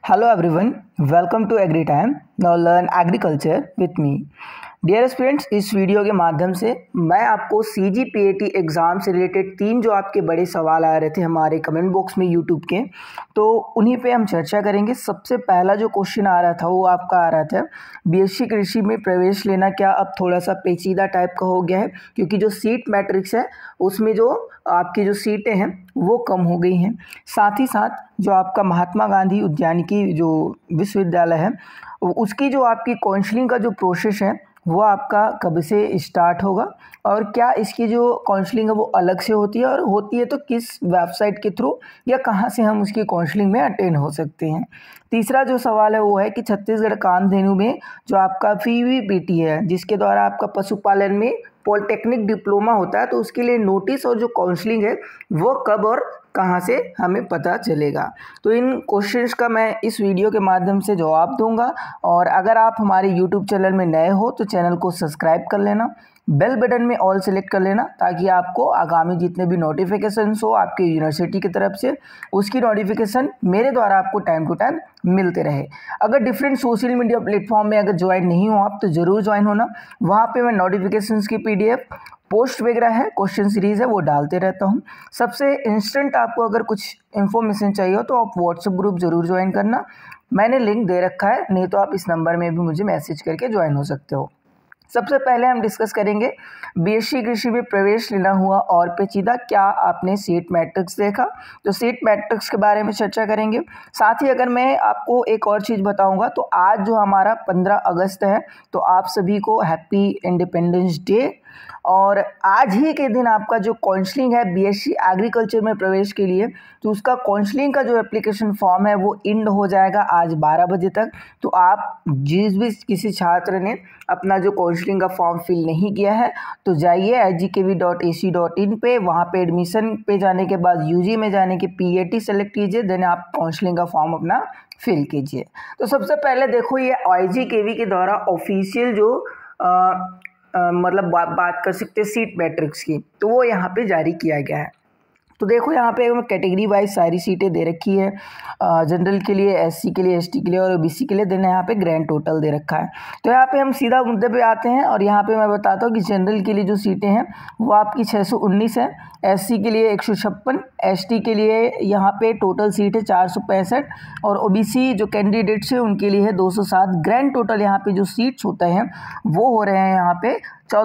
Hello everyone, welcome to Agri Time. Now learn agriculture with me. Dear students, इस वीडियो के माध्यम से मैं आपको CGPAT एग्ज़ाम से रिलेटेड 3 जो आपके बड़े सवाल आ रहे थे हमारे कमेंट बॉक्स में यूट्यूब के, तो उन्हीं पे हम चर्चा करेंगे। सबसे पहला जो क्वेश्चन आ रहा था वो आपका आ रहा था, BSc कृषि में प्रवेश लेना क्या अब थोड़ा सा पेचीदा टाइप का हो गया है, क्योंकि जो सीट मैट्रिक्स है उसमें जो आपकी जो सीटें हैं वो कम हो गई हैं। साथ ही साथ जो आपका महात्मा गांधी उद्यानिकी जो विश्वविद्यालय है उसकी जो आपकी काउंसलिंग का जो प्रोसेस है वो आपका कब से स्टार्ट होगा, और क्या इसकी जो काउंसलिंग है वो अलग से होती है, और होती है तो किस वेबसाइट के थ्रू या कहाँ से हम उसकी काउंसलिंग में अटेंड हो सकते हैं। तीसरा जो सवाल है वो है कि छत्तीसगढ़ कामधेनु में जो आपका PVPT है, जिसके द्वारा आपका पशुपालन में पॉलिटेक्निक डिप्लोमा होता है, तो उसके लिए नोटिस और जो काउंसलिंग है वो कब और कहाँ से हमें पता चलेगा। तो इन क्वेश्चंस का मैं इस वीडियो के माध्यम से जवाब दूंगा। और अगर आप हमारे यूट्यूब चैनल में नए हो तो चैनल को सब्सक्राइब कर लेना, बेल बटन में ऑल सेलेक्ट कर लेना, ताकि आपको आगामी जितने भी नोटिफिकेशंस हो आपके यूनिवर्सिटी की तरफ से उसकी नोटिफिकेशन मेरे द्वारा आपको टाइम टू टाइम मिलते रहे। अगर डिफरेंट सोशल मीडिया प्लेटफॉर्म में अगर ज्वाइन नहीं हो आप तो ज़रूर ज्वाइन होना। वहाँ पे मैं नोटिफिकेशंस की PDF पोस्ट वगैरह है, क्वेश्चन सीरीज़ है, वो डालते रहता हूँ। सबसे इंस्टेंट आपको अगर कुछ इन्फॉर्मेशन चाहिए हो तो आप व्हाट्सएप ग्रुप ज़रूर ज्वाइन करना, मैंने लिंक दे रखा है, नहीं तो आप इस नंबर में भी मुझे मैसेज करके ज्वाइन हो सकते हो। सबसे पहले हम डिस्कस करेंगे BSc कृषि में प्रवेश लेना हुआ और पेचीदा क्या आपने सीट मैट्रिक्स देखा, तो सीट मैट्रिक्स के बारे में चर्चा करेंगे। साथ ही अगर मैं आपको एक और चीज़ बताऊंगा तो आज जो हमारा 15 अगस्त है, तो आप सभी को हैप्पी इंडिपेंडेंस डे। और आज ही के दिन आपका जो काउंसलिंग है BSc एग्रीकल्चर में प्रवेश के लिए, तो उसका काउंसलिंग का जो एप्लीकेशन फॉर्म है वो इंड हो जाएगा आज 12 बजे तक। तो आप जिस भी किसी छात्र ने अपना जो काउंसलिंग का फॉर्म फिल नहीं किया है तो जाइए hgkv.ac.in पे, वहाँ पे एडमिशन पे जाने के बाद UG में जाने के PAT सेलेक्ट कीजिए, देन आप काउंसलिंग का फॉर्म अपना फिल कीजिए। तो सबसे पहले देखो, ये IGKV के द्वारा ऑफिशियल जो मतलब बात कर सकते हैं सीट मैट्रिक्स की, तो वो यहाँ पे जारी किया गया है। तो देखो यहाँ पे कैटेगरी वाइज सारी सीटें दे रखी है, जनरल के लिए, SC के लिए, ST के लिए और OBC के लिए, देन यहाँ पे ग्रैंड टोटल दे रखा है। तो यहाँ पे हम सीधा मुद्दे पे आते हैं, और यहाँ पे मैं बताता हूँ कि जनरल के लिए जो सीटें हैं वो आपकी 619 है, SC के लिए 156, ST के लिए यहाँ पे टोटल सीट है 465, और OBC जो कैंडिडेट्स हैं उनके लिए है 207। ग्रैंड टोटल यहाँ पे जो सीट्स होते हैं वो हो रहे हैं यहाँ पे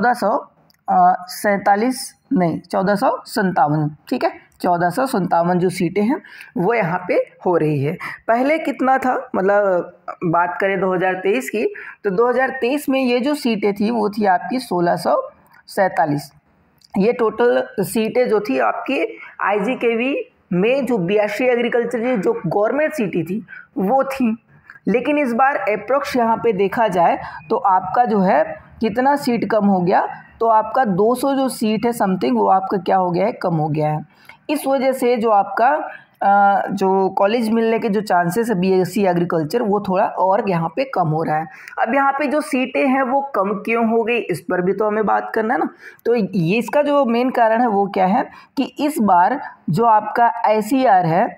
1457, ठीक है, 1457 जो सीटें हैं वो यहाँ पे हो रही है। पहले कितना था, मतलब बात करें 2023 की, तो 2023 में ये जो सीटें थी वो थी आपकी 1647। ये टोटल सीटें जो थी आपकी IGKV में जो BSc एग्रीकल्चर की जो गवर्नमेंट सीटें थी वो थी। लेकिन इस बार अप्रोक्स यहाँ पे देखा जाए तो आपका जो है कितना सीट कम हो गया, तो आपका 200 जो सीट है समथिंग वो आपका क्या हो गया है, कम हो गया है। इस वजह से जो आपका जो कॉलेज मिलने के जो चांसेस है BSc एग्रीकल्चर वो थोड़ा और यहाँ पे कम हो रहा है। अब यहाँ पे जो सीटें हैं वो कम क्यों हो गई, इस पर भी तो हमें बात करना है ना। तो ये इसका जो मेन कारण है वो क्या है कि इस बार जो आपका ICAR है,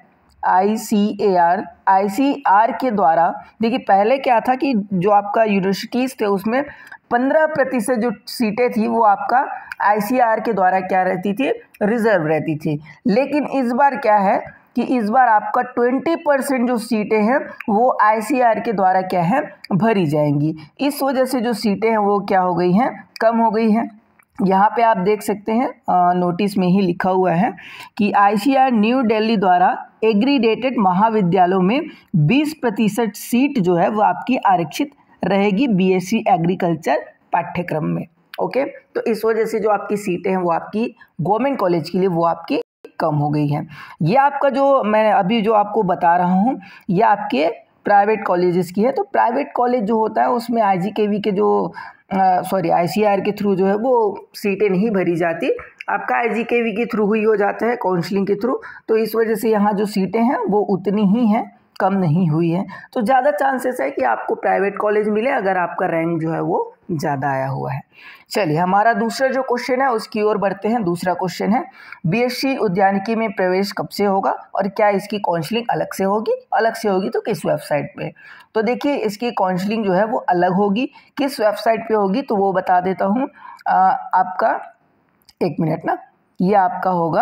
ICAR के द्वारा, देखिए पहले क्या था कि जो आपका यूनिवर्सिटीज़ थे उसमें 15% जो सीटें थी वो आपका ICAR के द्वारा क्या रहती थी, रिजर्व रहती थी। लेकिन इस बार क्या है कि इस बार आपका 20% जो सीटें हैं वो ICAR के द्वारा क्या है, भरी जाएंगी। इस वजह से जो सीटें हैं वो क्या हो गई हैं, कम हो गई हैं। यहाँ पे आप देख सकते हैं नोटिस में ही लिखा हुआ है कि ICAR न्यू दिल्ली द्वारा एग्रीडेटेड महाविद्यालयों में 20% सीट जो है वो आपकी आरक्षित रहेगी BSc एग्रीकल्चर पाठ्यक्रम में। ओके, तो इस वजह से जो आपकी सीटें हैं वो आपकी गवर्नमेंट कॉलेज के लिए वो आपकी कम हो गई हैं। ये आपका जो मैं अभी जो आपको बता रहा हूँ ये आपके प्राइवेट कॉलेजेस की है। तो प्राइवेट कॉलेज जो होता है उसमें IGKV के जो ICAR के थ्रू जो है वो सीटें नहीं भरी जाती, आपका IGKV के थ्रू ही हो जाता है काउंसलिंग के थ्रू। तो इस वजह से यहाँ जो सीटें हैं वो उतनी ही हैं कम नहीं हुई है, तो ज़्यादा चांसेस है कि आपको प्राइवेट कॉलेज मिले अगर आपका रैंक जो है वो ज़्यादा आया हुआ है। चलिए हमारा दूसरा जो क्वेश्चन है उसकी ओर बढ़ते हैं। दूसरा क्वेश्चन है बीएससी उद्यानिकी में प्रवेश कब से होगा और क्या इसकी काउंसलिंग अलग से होगी? अलग से होगी तो किस वेबसाइट पे? तो देखिए इसकी काउंसलिंग जो है वो अलग होगी। किस वेबसाइट पे होगी तो वो बता देता हूँ आपका, एक मिनट ना, ये आपका होगा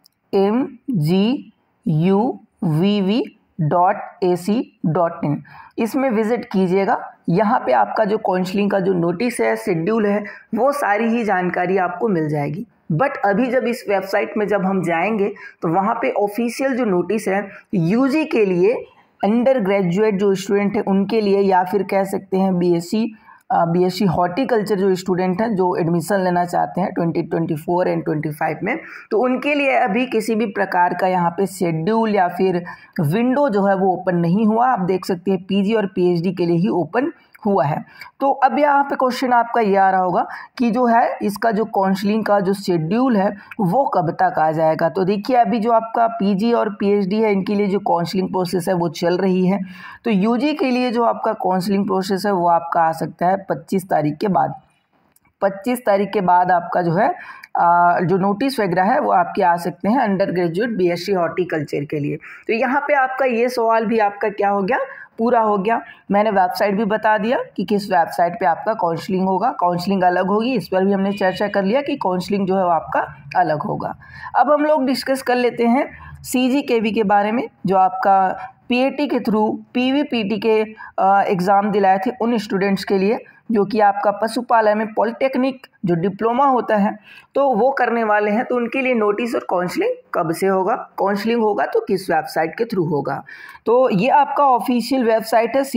mguv.ac.in। इसमें विजिट कीजिएगा। यहाँ पे आपका जो काउंसलिंग का जो नोटिस है, शेड्यूल है, वो सारी ही जानकारी आपको मिल जाएगी। बट अभी जब इस वेबसाइट में जब हम जाएंगे तो वहाँ पे ऑफिशियल जो नोटिस है यूजी के लिए, अंडर ग्रेजुएट जो स्टूडेंट है उनके लिए, या फिर कह सकते हैं बीएससी हॉर्टिकल्चर जो स्टूडेंट हैं जो एडमिशन लेना चाहते हैं 2024 एंड 25 में, तो उनके लिए अभी किसी भी प्रकार का यहाँ पे शेड्यूल या फिर विंडो जो है वो ओपन नहीं हुआ। आप देख सकते हैं पीजी और पीएचडी के लिए ही ओपन हुआ है। तो अब यहाँ पे क्वेश्चन आपका ये आ रहा होगा कि जो है इसका जो काउंसलिंग का जो शेड्यूल है वो कब तक आ जाएगा। तो देखिए अभी जो आपका पीजी और पीएचडी है इनके लिए जो काउंसलिंग प्रोसेस है वो चल रही है। तो यूजी के लिए जो आपका काउंसलिंग प्रोसेस है वो आपका आ सकता है 25 तारीख के बाद। 25 तारीख के बाद आपका जो है जो नोटिस वगैरह है वो आपके आ सकते हैं अंडर ग्रेजुएट बीएससी हॉर्टिकल्चर के लिए। तो यहाँ पे आपका ये सवाल भी आपका क्या हो गया, पूरा हो गया। मैंने वेबसाइट भी बता दिया कि किस वेबसाइट पे आपका काउंसलिंग होगा। काउंसलिंग अलग होगी, इस पर भी हमने चर्चा कर लिया कि काउंसलिंग जो है वो आपका अलग होगा। अब हम लोग डिस्कस कर लेते हैं सीजीकेवी के बारे में, जो आपका पीएटी के थ्रू पीवीपीटी के एग्ज़ाम दिलाए थे उन स्टूडेंट्स के लिए जो कि आपका पशुपालन में पॉलिटेक्निक जो डिप्लोमा होता है तो वो करने वाले हैं। तो उनके लिए नोटिस और काउंसलिंग कब से होगा, काउंसलिंग होगा तो किस वेबसाइट के थ्रू होगा। तो ये आपका ऑफिशियल वेबसाइट है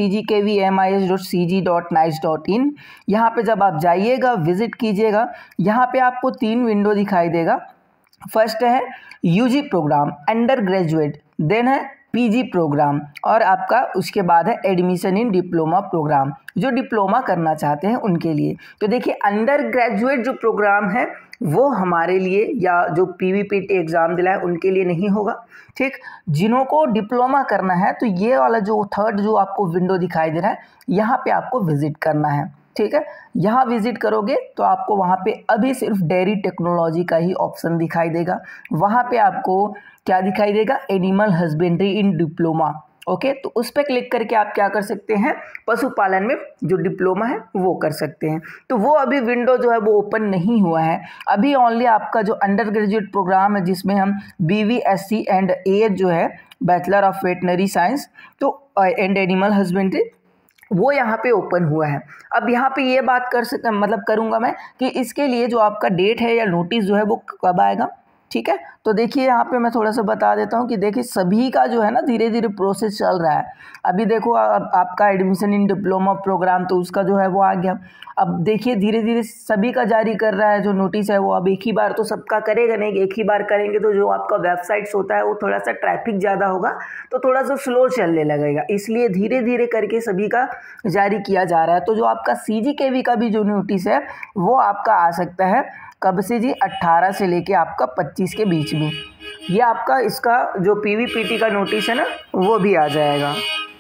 cgkvmis.cg.nice.in। यहाँ पे जब आप जाइएगा, विजिट कीजिएगा, यहाँ पे आपको 3 विंडो दिखाई देगा। फर्स्ट है UG programme undergraduate, then है पीजी प्रोग्राम, और आपका उसके बाद है एडमिशन इन डिप्लोमा प्रोग्राम, जो डिप्लोमा करना चाहते हैं उनके लिए। तो देखिए अंडर ग्रेजुएट जो प्रोग्राम है वो हमारे लिए या जो पीवीपीटी एग्ज़ाम दिलाए उनके लिए नहीं होगा, ठीक। जिन्हों को डिप्लोमा करना है तो ये वाला जो थर्ड जो आपको विंडो दिखाई दे रहा है यहाँ पे आपको विजिट करना है, ठीक है। यहाँ विजिट करोगे तो आपको वहाँ पे अभी सिर्फ डेयरी टेक्नोलॉजी का ही ऑप्शन दिखाई देगा। वहाँ पे आपको क्या दिखाई देगा, animal husbandry in diploma, okay. तो उस पर क्लिक करके आप क्या कर सकते हैं, पशुपालन में जो डिप्लोमा है वो कर सकते हैं। तो वो अभी विंडो जो है वो ओपन नहीं हुआ है। अभी ओनली आपका जो अंडर ग्रेजुएट प्रोग्राम है जिसमें हम BVSC एंड AH जो है बैचलर ऑफ वेटनरी साइंस तो एंड एनिमल हस्बेंड्री, वो यहाँ पे ओपन हुआ है। अब यहाँ पे ये बात करूँगा मैं कि इसके लिए जो आपका डेट है या नोटिस जो है वो कब आएगा, ठीक है। तो देखिए यहाँ पे मैं थोड़ा सा बता देता हूँ कि देखिए सभी का जो है ना धीरे धीरे प्रोसेस चल रहा है। अभी देखो आपका एडमिशन इन डिप्लोमा प्रोग्राम तो उसका जो है वो आ गया। अब देखिए धीरे धीरे सभी का जारी कर रहा है जो नोटिस है वो। अब एक ही बार तो सबका करेगा नहीं, एक ही बार करेंगे तो जो आपका वेबसाइट्स होता है वो थोड़ा सा ट्रैफिक ज़्यादा होगा तो थोड़ा सा स्लो चलने लगेगा, इसलिए धीरे धीरे करके सभी का जारी किया जा रहा है। तो जो आपका CGKV का भी जो नोटिस है वो आपका आ सकता है कब से जी, 18 से लेके आपका 25 के बीच में। ये आपका इसका जो पीवीपीटी का नोटिस है ना वो भी आ जाएगा।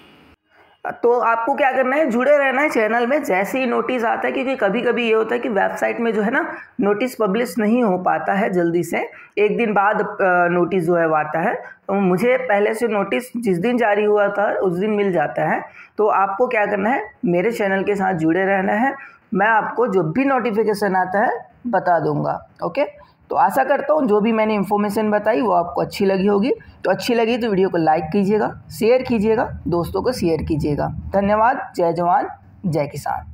तो आपको क्या करना है, जुड़े रहना है चैनल में जैसे ही नोटिस आता है, क्योंकि कभी कभी ये होता है कि वेबसाइट में जो है ना नोटिस पब्लिश नहीं हो पाता है जल्दी से, एक दिन बाद नोटिस जो है वो आता है। तो मुझे पहले से नोटिस जिस दिन जारी हुआ था उस दिन मिल जाता है। तो आपको क्या करना है, मेरे चैनल के साथ जुड़े रहना है, मैं आपको जब भी नोटिफिकेशन आता है बता दूंगा, ओके। तो आशा करता हूँ जो भी मैंने इन्फॉर्मेशन बताई वो आपको अच्छी लगी होगी। तो अच्छी लगी तो वीडियो को लाइक कीजिएगा, शेयर कीजिएगा, दोस्तों को शेयर कीजिएगा। धन्यवाद। जय जवान जय किसान।